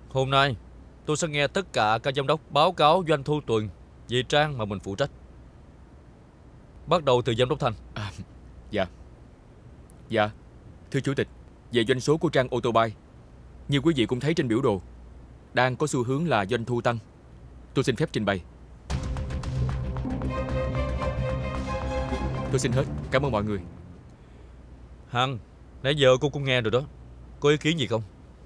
Hôm nay tôi sẽ nghe tất cả các giám đốc báo cáo doanh thu tuần về trang mà mình phụ trách. Bắt đầu từ giám đốc Thanh. Dạ. Dạ, thưa chủ tịch, về doanh số của trang Autobuy, như quý vị cũng thấy trên biểu đồ, đang có xu hướng là doanh thu tăng. Tôi xin phép trình bày. Tôi xin hết, cảm ơn mọi người. Hằng, nãy giờ cô cũng nghe rồi đó. Có ý kiến gì không?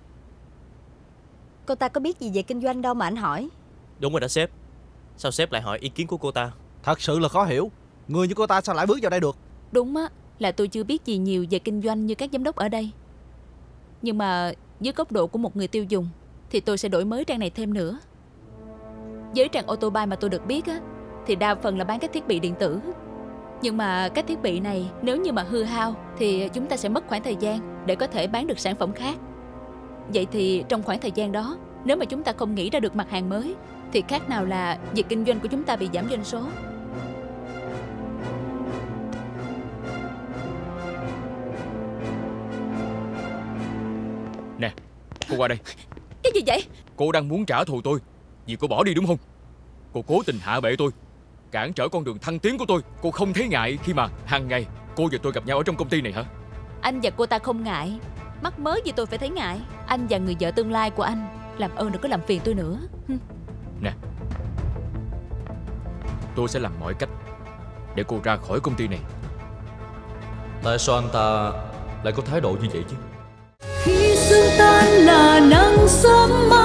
Cô ta có biết gì về kinh doanh đâu mà anh hỏi. Đúng rồi đó sếp. Sao sếp lại hỏi ý kiến của cô ta? Thật sự là khó hiểu. Người như cô ta sao lại bước vào đây được? Đúng á, là tôi chưa biết gì nhiều về kinh doanh như các giám đốc ở đây. Nhưng mà dưới góc độ của một người tiêu dùng thì tôi sẽ đổi mới trang này thêm nữa. Với trang Autobuy mà tôi được biết á, thì đa phần là bán các thiết bị điện tử. Nhưng mà các thiết bị này nếu như mà hư hao thì chúng ta sẽ mất khoảng thời gian để có thể bán được sản phẩm khác. Vậy thì trong khoảng thời gian đó, nếu mà chúng ta không nghĩ ra được mặt hàng mới thì khác nào là việc kinh doanh của chúng ta bị giảm doanh số. Nè, cô qua đây. Cái gì vậy? Cô đang muốn trả thù tôi vì cô bỏ đi đúng không? Cô cố tình hạ bệ tôi, cản trở con đường thăng tiến của tôi. Cô không thấy ngại khi mà hàng ngày cô và tôi gặp nhau ở trong công ty này hả? Anh và cô ta không ngại. Mắc mớ gì tôi phải thấy ngại. Anh và người vợ tương lai của anh, làm ơn đừng có làm phiền tôi nữa. Nè, tôi sẽ làm mọi cách để cô ra khỏi công ty này. Tại sao anh ta lại có thái độ như vậy chứ? Khi sương tan là nắng sớm mai.